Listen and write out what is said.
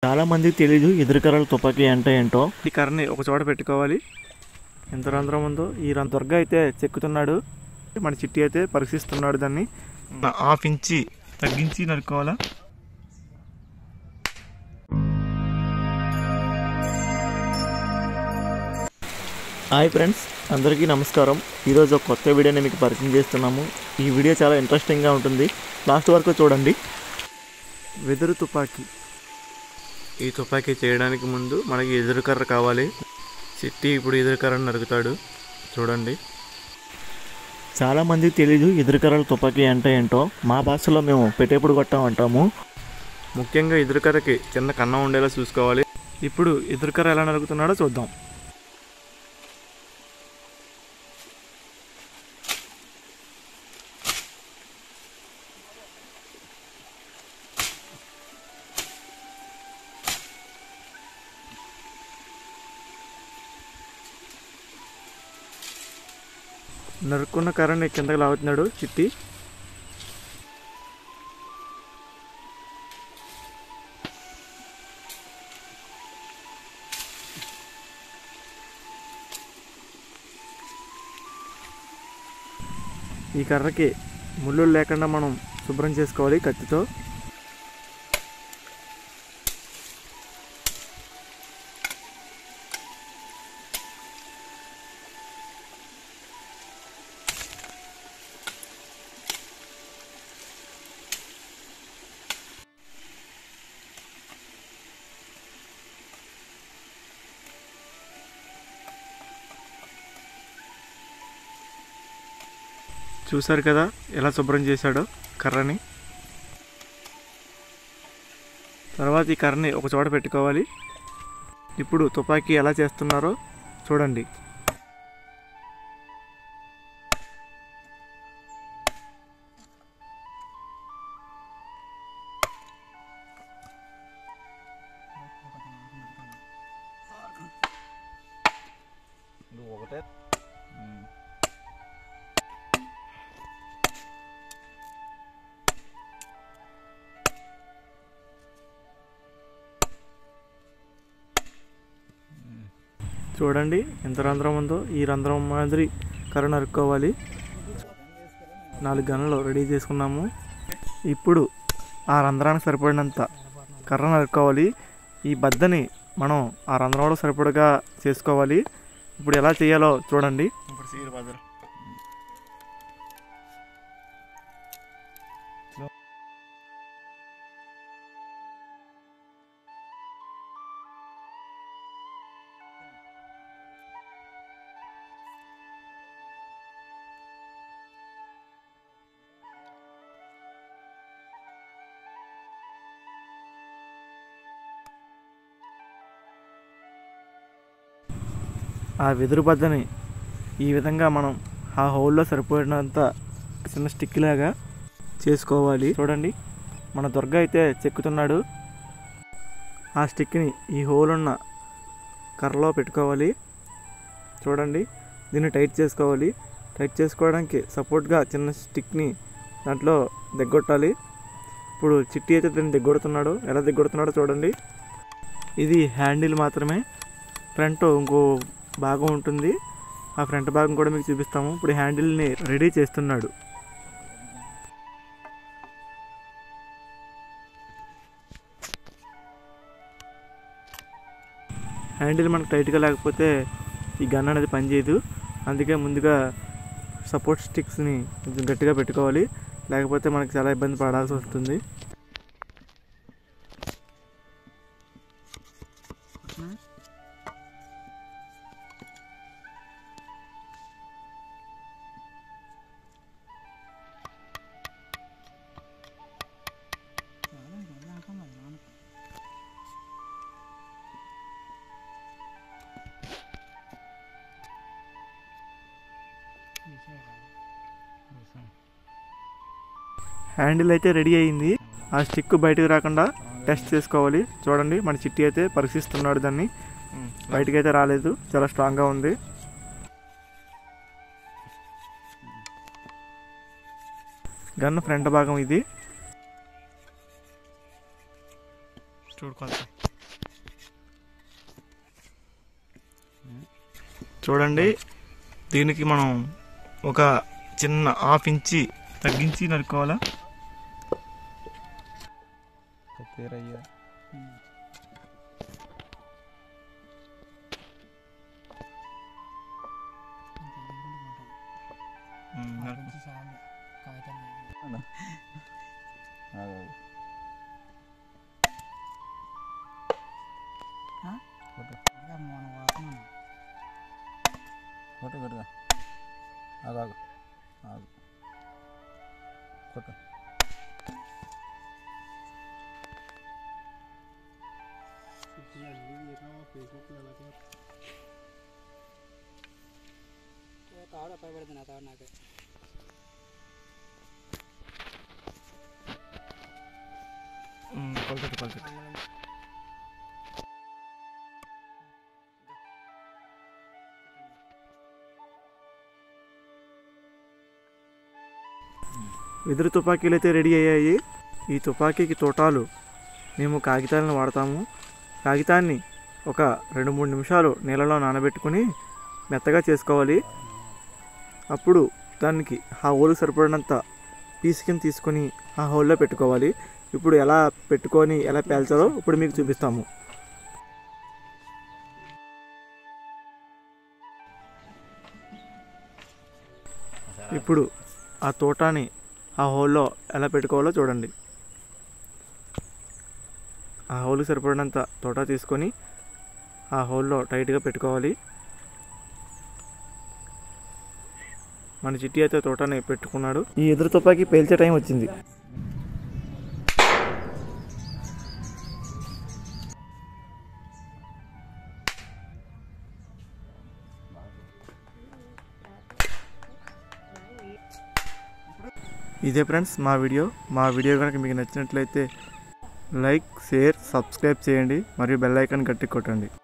చాలా మందికి తెలీదు ఎదురుకర్రల తుపాకీ అంటే ఏంటో. ఈ కర్రని ఒక చోట పెట్టుకోవాలి. ఎంత రంధ్రం ఉందో ఈ దుర్గ అయితే చెక్కుతున్నాడు, మన చిట్టి అయితే పరీక్షిస్తున్నాడు. దాన్ని హాఫ్ ఇంచి తగ్గించి నరుక్కోవాలా. హాయ్ ఫ్రెండ్స్, అందరికీ నమస్కారం. ఈరోజు ఒక కొత్త వీడియోని మీకు పరిచయం చేస్తున్నాము. ఈ వీడియో చాలా ఇంట్రెస్టింగ్గా ఉంటుంది, లాస్ట్ వరకు చూడండి. వెదురు తుపాకీ. ఈ తుపాకీ చేయడానికి ముందు మనకి ఎదురుకర్ర కావాలి. చిట్టి ఇప్పుడు ఎదురుకర్రను నరుకుతాడు, చూడండి. చాలామందికి తెలీదు ఎదురుకర్రల తుపాకీ అంటే ఏంటో. మా భాషలో మేము పెట్టేపుడు కొట్టాం అంటాము. ముఖ్యంగా ఎదురుకర్రకి చిన్న కన్నం ఉండేలా చూసుకోవాలి. ఇప్పుడు ఎదురుకర్ర ఎలా నరుకుతున్నాడో చూద్దాం. నరుక్కున్న కర్రని కిందకి లాగుతున్నాడు చిట్టి. ఈ కర్రకి ముళ్ళు లేకుండా మనం శుభ్రం చేసుకోవాలి కత్తితో. చూసారు కదా ఎలా శుభ్రం చేశాడో కర్రని. తర్వాత ఈ కర్రని ఒక చోట పెట్టుకోవాలి. ఇప్పుడు తుపాకీ ఎలా చేస్తున్నారో చూడండి. చూడండి ఎంత రంధ్రం ఉందో. ఈ రంధ్రం మాదిరి కర్ర నరుక్కోవాలి. 4 గన్నులు రెడీ చేసుకున్నాము. ఇప్పుడు ఆ రంధ్రానికి సరిపడినంత కర్ర నరుక్కోవాలి. ఈ బద్దని మనం ఆ రంధ్రంలో సరిపడగా చేసుకోవాలి. ఇప్పుడు ఎలా చేయాలో చూడండి. ఆ వెదురు బద్దని ఈ విధంగా మనం ఆ హోల్లో సరిపోయినంత చిన్న స్టిక్ లాగా చేసుకోవాలి. చూడండి మన దుర్గ అయితే చెక్కుతున్నాడు. ఆ స్టిక్ని ఈ హోల్ ఉన్న కర్రలో పెట్టుకోవాలి. చూడండి దీన్ని టైట్ చేసుకోవాలి. టైట్ చేసుకోవడానికి సపోర్ట్గా చిన్న స్టిక్ని దాంట్లో దిగ్గొట్టాలి. ఇప్పుడు చిట్టి అయితే దీన్ని దిగ్గొడుతున్నాడు. ఎలా దిగ్గొడుతున్నాడో చూడండి. ఇది హ్యాండిల్ మాత్రమే, ఫ్రంట్ ఇంకో భాగం ఉంటుంది. ఆ ఫ్రంట్ భాగం కూడా మీకు చూపిస్తాము. ఇప్పుడు హ్యాండిల్ని రెడీ చేస్తున్నాడు. హ్యాండిల్ మనకు టైట్గా లేకపోతే ఈ గన్ అనేది పనిచేయదు. అందుకే ముందుగా సపోర్ట్ స్టిక్స్ని కొంచెం గట్టిగా పెట్టుకోవాలి, లేకపోతే మనకు చాలా ఇబ్బంది పడాల్సి వస్తుంది. హ్యాండిల్ అయితే రెడీ అయింది. ఆ స్టిక్ బయటకు రాకుండా టెస్ట్ చేసుకోవాలి. చూడండి మన చిట్టి అయితే పరీక్షిస్తున్నాడు దాన్ని. బయటకు అయితే రాలేదు, చాలా స్ట్రాంగ్గా ఉంది. గన్ ఫ్రంట్ భాగం ఇది. చూడుకోవాలి. చూడండి, దీనికి మనం ఒక చిన్న హాఫ్ ఇంచి తగ్గించి నరుక్కోవాలా. వెదురు తుపాకీలు అయితే రెడీ అయ్యాయి. ఈ తుపాకీకి తోటాలు మేము కాగితాలను వాడతాము. కాగితాన్ని ఒక 2-3 నిమిషాలు నీళ్ళలో నానబెట్టుకుని మెత్తగా చేసుకోవాలి. అప్పుడు దానికి ఆ హోల్కి సరిపడినంత పీసుకిని తీసుకొని ఆ హోల్లో పెట్టుకోవాలి. ఇప్పుడు ఎలా పెట్టుకొని ఎలా పేల్చాలో ఇప్పుడు మీకు చూపిస్తాము. ఇప్పుడు ఆ తోటాని ఆ హోల్లో ఎలా పెట్టుకోవాలో చూడండి. ఆ హోల్కి సరిపడినంత తోట తీసుకొని ఆ హోల్లో టైట్గా పెట్టుకోవాలి. మన చిట్టి అయితే తోటని పెట్టుకున్నాడు. ఈ ఎదురు తుపాకీ పేల్చే టైం వచ్చింది. ఇదే ఫ్రెండ్స్ మా వీడియో కనుక మీకు నచ్చినట్లయితే లైక్, షేర్, సబ్స్క్రైబ్ చేయండి మరియు బెల్ ఐకాన్ గట్టి కొట్టండి.